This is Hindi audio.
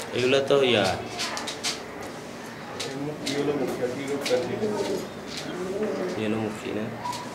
এগুলো তো ইয়া মুখী হলো মুখী আর কি করতে মুখী না